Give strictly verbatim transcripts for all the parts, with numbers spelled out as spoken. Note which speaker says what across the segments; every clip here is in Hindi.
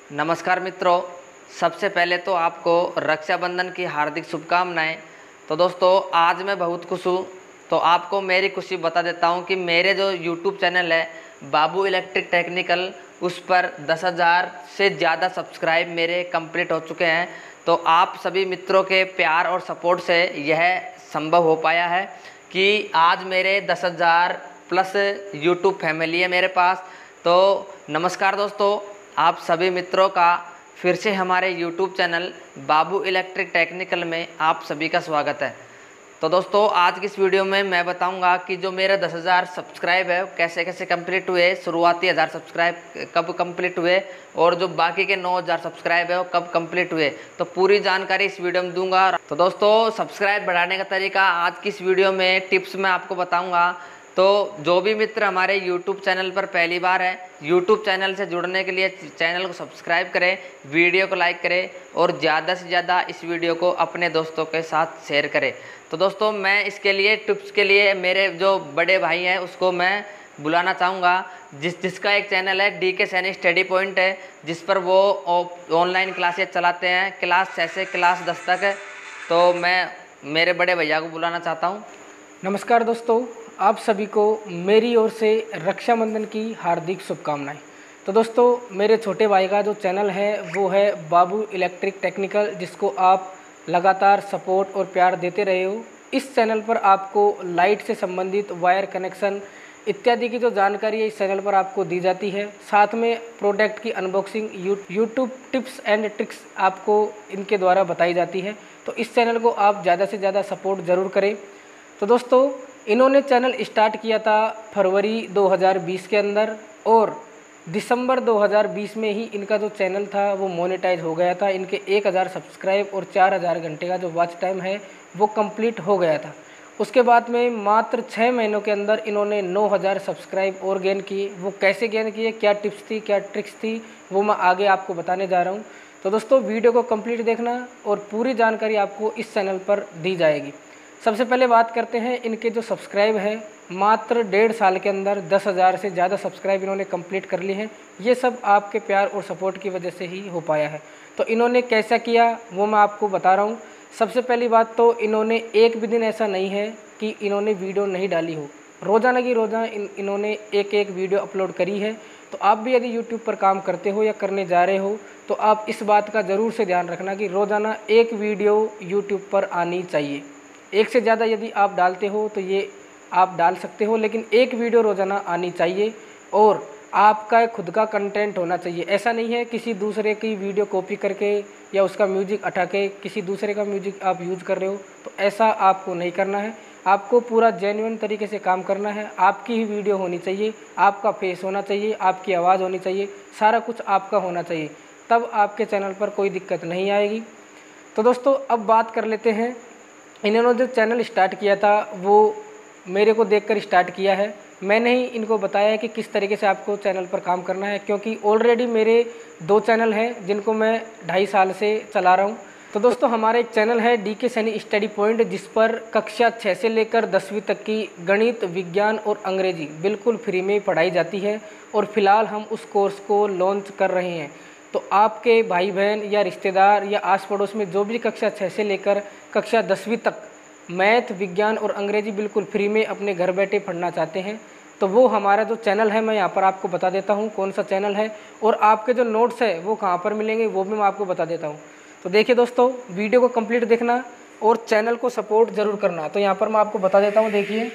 Speaker 1: नमस्कार मित्रों, सबसे पहले तो आपको रक्षाबंधन की हार्दिक शुभकामनाएं। तो दोस्तों, आज मैं बहुत खुश हूँ। तो आपको मेरी खुशी बता देता हूँ कि मेरे जो यूट्यूब चैनल है बाबू इलेक्ट्रिक टेक्निकल, उस पर दस हज़ार से ज़्यादा सब्सक्राइब मेरे कंप्लीट हो चुके हैं। तो आप सभी मित्रों के प्यार और सपोर्ट से यह संभव हो पाया है कि आज मेरे दस हज़ार प्लस यूट्यूब फैमिली है मेरे पास। तो नमस्कार दोस्तों, आप सभी मित्रों का फिर से हमारे YouTube channel Babu electric technical में आप सभी का स्वागत है। तो दोस्तों, आज की इस वीडियो में मैं बताऊंगा कि जो मेरे दस हज़ार सब्सक्राइब है कैसे कैसे कंप्लीट हुए, शुरुआती हज़ार सब्सक्राइब कब कंप्लीट हुए और जो बाकी के नौ हज़ार सब्सक्राइब है वो कब कंप्लीट हुए। तो पूरी जानकारी इस वीडियो में दूंगा। तो दोस्तों, सब्सक्राइब बढ़ाने का तरीका आज की इस वीडियो में टिप्स में आपको बताऊँगा। तो जो भी मित्र हमारे YouTube चैनल पर पहली बार है, YouTube चैनल से जुड़ने के लिए चैनल को सब्सक्राइब करें, वीडियो को लाइक करें और ज़्यादा से ज़्यादा इस वीडियो को अपने दोस्तों के साथ शेयर करें। तो दोस्तों, मैं इसके लिए टिप्स के लिए मेरे जो बड़े भाई हैं उसको मैं बुलाना चाहूँगा, जिस जिसका एक चैनल है D K Saini study point है, जिस पर वो ऑनलाइन क्लासेस चलाते हैं, क्लास छः से क्लास दस तक है। तो मैं मेरे बड़े भैया को बुलाना चाहता हूँ।
Speaker 2: नमस्कार दोस्तों, आप सभी को मेरी ओर से रक्षाबंधन की हार्दिक शुभकामनाएं। तो दोस्तों, मेरे छोटे भाई का जो चैनल है वो है बाबू इलेक्ट्रिक टेक्निकल, जिसको आप लगातार सपोर्ट और प्यार देते रहे हो। इस चैनल पर आपको लाइट से संबंधित वायर कनेक्शन इत्यादि की जो जानकारी है इस चैनल पर आपको दी जाती है। साथ में प्रोडक्ट की unboxing, YouTube tips and tricks आपको इनके द्वारा बताई जाती है। तो इस चैनल को आप ज़्यादा से ज़्यादा सपोर्ट ज़रूर करें। तो दोस्तों, इन्होंने चैनल स्टार्ट किया था फरवरी दो हज़ार बीस के अंदर और दिसंबर दो हज़ार बीस में ही इनका जो चैनल था वो मोनेटाइज हो गया था। इनके एक हज़ार सब्सक्राइब और चार हज़ार घंटे का जो वॉच टाइम है वो कंप्लीट हो गया था। उसके बाद में मात्र छः महीनों के अंदर इन्होंने नौ हज़ार सब्सक्राइब और गेन किए। वो कैसे गेन किए, क्या टिप्स थी, क्या ट्रिक्स थी, वो मैं आगे आपको बताने जा रहा हूँ। तो दोस्तों, वीडियो को कंप्लीट देखना और पूरी जानकारी आपको इस चैनल पर दी जाएगी। सबसे पहले बात करते हैं इनके जो सब्सक्राइब है, मात्र डेढ़ साल के अंदर दस हज़ार से ज़्यादा सब्सक्राइब इन्होंने कंप्लीट कर ली हैं। ये सब आपके प्यार और सपोर्ट की वजह से ही हो पाया है। तो इन्होंने कैसा किया वो मैं आपको बता रहा हूँ। सबसे पहली बात तो इन्होंने एक भी दिन ऐसा नहीं है कि इन्होंने वीडियो नहीं डाली हो। रोज़ाना की रोज़ाना इन, इन्होंने एक एक वीडियो अपलोड करी है। तो आप भी यदि यूट्यूब पर काम करते हो या करने जा रहे हो तो आप इस बात का ज़रूर से ध्यान रखना कि रोज़ाना एक वीडियो यूट्यूब पर आनी चाहिए। एक से ज़्यादा यदि आप डालते हो तो ये आप डाल सकते हो, लेकिन एक वीडियो रोज़ाना आनी चाहिए और आपका खुद का कंटेंट होना चाहिए। ऐसा नहीं है किसी दूसरे की वीडियो कॉपी करके या उसका म्यूजिक हटा के किसी दूसरे का म्यूजिक आप यूज़ कर रहे हो, तो ऐसा आपको नहीं करना है। आपको पूरा जेन्युइन तरीके से काम करना है। आपकी ही वीडियो होनी चाहिए, आपका फेस होना चाहिए, आपकी आवाज़ होनी चाहिए, सारा कुछ आपका होना चाहिए, तब आपके चैनल पर कोई दिक्कत नहीं आएगी। तो दोस्तों, अब बात कर लेते हैं। इन्होंने जो चैनल स्टार्ट किया था वो मेरे को देखकर स्टार्ट किया है। मैंने ही इनको बताया है कि किस तरीके से आपको चैनल पर काम करना है, क्योंकि ऑलरेडी मेरे दो चैनल हैं जिनको मैं ढाई साल से चला रहा हूं। तो दोस्तों, हमारा एक चैनल है D K Saini study point, जिस पर कक्षा छः से लेकर दसवीं तक की गणित, विज्ञान और अंग्रेजी बिल्कुल फ्री में पढ़ाई जाती है और फिलहाल हम उस कोर्स को लॉन्च कर रहे हैं। तो आपके भाई बहन या रिश्तेदार या आस पड़ोस में जो भी कक्षा छः से लेकर कक्षा दसवीं तक मैथ, विज्ञान और अंग्रेजी बिल्कुल फ्री में अपने घर बैठे पढ़ना चाहते हैं, तो वो हमारा जो चैनल है मैं यहाँ पर आपको बता देता हूँ कौन सा चैनल है, और आपके जो नोट्स है वो कहाँ पर मिलेंगे वो भी मैं आपको बता देता हूँ। तो देखिए दोस्तों, वीडियो को कंप्लीट देखना और चैनल को सपोर्ट ज़रूर करना। तो यहाँ पर मैं आपको बता देता हूँ, देखिए।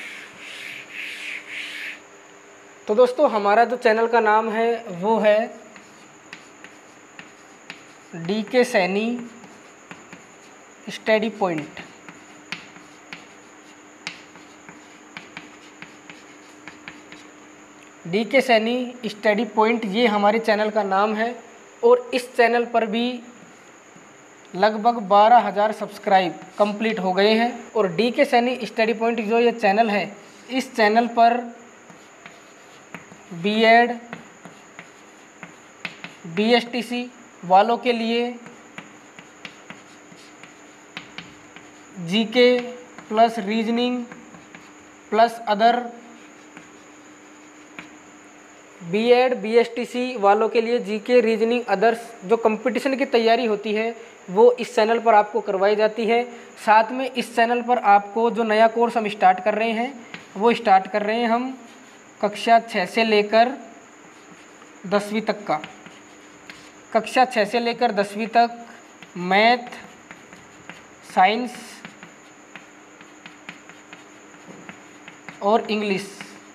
Speaker 2: तो दोस्तों, हमारा जो चैनल का नाम है वो है D K Saini study point. D K Saini study point ये हमारे चैनल का नाम है और इस चैनल पर भी लगभग बारह हज़ार सब्सक्राइब कंप्लीट हो गए हैं। और D K Saini study point जो ये चैनल है, इस चैनल पर बीएड, बीएसटीसी वालों के लिए GK plus reasoning plus other BEd BSTC वालों के लिए जीके रीजनिंग अदर्स जो कंपटीशन की तैयारी होती है वो इस चैनल पर आपको करवाई जाती है। साथ में इस चैनल पर आपको जो नया कोर्स हम स्टार्ट कर रहे हैं वो स्टार्ट कर रहे हैं हम कक्षा छः से लेकर दसवीं तक का। कक्षा छः से लेकर दसवीं तक मैथ, साइंस और इंग्लिश,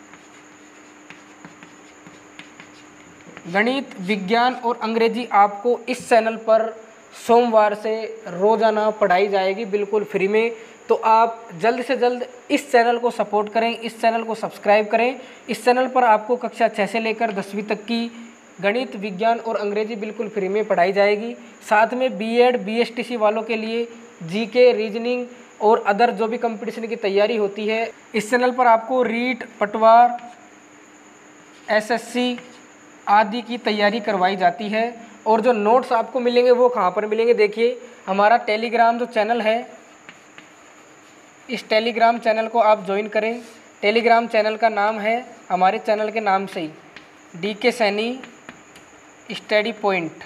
Speaker 2: गणित, विज्ञान और अंग्रेजी आपको इस चैनल पर सोमवार से रोज़ाना पढ़ाई जाएगी बिल्कुल फ्री में। तो आप जल्द से जल्द इस चैनल को सपोर्ट करें, इस चैनल को सब्सक्राइब करें। इस चैनल पर आपको कक्षा छः से लेकर दसवीं तक की गणित, विज्ञान और अंग्रेजी बिल्कुल फ्री में पढ़ाई जाएगी। साथ में बीएड बीएसटीसी वालों के लिए जीके, रीजनिंग और अदर जो भी कंपटीशन की तैयारी होती है इस चैनल पर आपको रीट, पटवार, एसएससी आदि की तैयारी करवाई जाती है। और जो नोट्स आपको मिलेंगे वो कहाँ पर मिलेंगे, देखिए हमारा टेलीग्राम जो चैनल है, इस टेलीग्राम चैनल को आप ज्वाइन करें। टेलीग्राम चैनल का नाम है हमारे चैनल के नाम से ही D K Saini study point,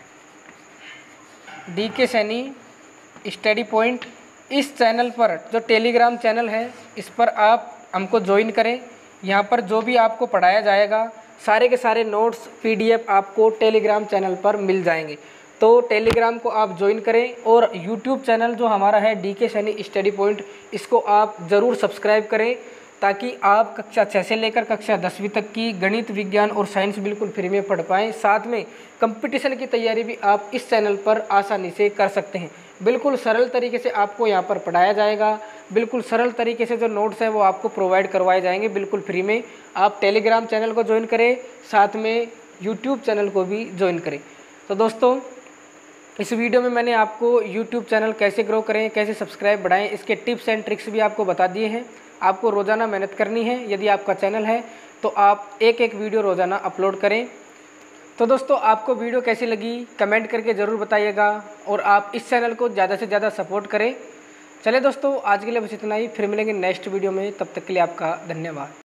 Speaker 2: D K Saini study point. इस चैनल पर जो टेलीग्राम चैनल है इस पर आप हमको ज्वाइन करें। यहाँ पर जो भी आपको पढ़ाया जाएगा सारे के सारे नोट्स पीडीएफ आपको टेलीग्राम चैनल पर मिल जाएंगे। तो टेलीग्राम को आप ज्वाइन करें और यूट्यूब चैनल जो हमारा है D K Saini study point, इसको आप ज़रूर सब्सक्राइब करें ताकि आप कक्षा छः से लेकर कक्षा दसवीं तक की गणित, विज्ञान और साइंस बिल्कुल फ्री में पढ़ पाएँ। साथ में कंपटीशन की तैयारी भी आप इस चैनल पर आसानी से कर सकते हैं। बिल्कुल सरल तरीके से आपको यहाँ पर पढ़ाया जाएगा, बिल्कुल सरल तरीके से जो नोट्स हैं वो आपको प्रोवाइड करवाए जाएंगे बिल्कुल फ्री में। आप टेलीग्राम चैनल को ज्वाइन करें, साथ में यूट्यूब चैनल को भी ज्वाइन करें। तो दोस्तों इस वीडियो में मैंने आपको यूट्यूब चैनल कैसे ग्रो करें, कैसे सब्सक्राइब बढ़ाएं, इसके टिप्स एंड ट्रिक्स भी आपको बता दिए हैं। आपको रोज़ाना मेहनत करनी है। यदि आपका चैनल है तो आप एक एक वीडियो रोज़ाना अपलोड करें। तो दोस्तों आपको वीडियो कैसी लगी कमेंट करके ज़रूर बताइएगा और आप इस चैनल को ज़्यादा से ज़्यादा सपोर्ट करें। चलिए दोस्तों आज के लिए बस इतना ही, फिर मिलेंगे नेक्स्ट वीडियो में। तब तक के लिए आपका धन्यवाद।